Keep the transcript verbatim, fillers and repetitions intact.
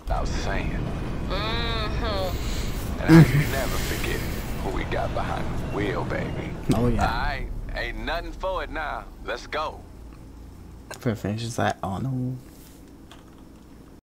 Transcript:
I was saying. Mm-hmm. And I can never forget who we got behind the wheel, baby. Oh yeah. Alright, ain't nothing for it now. Let's go. Perfect. She's like, oh no.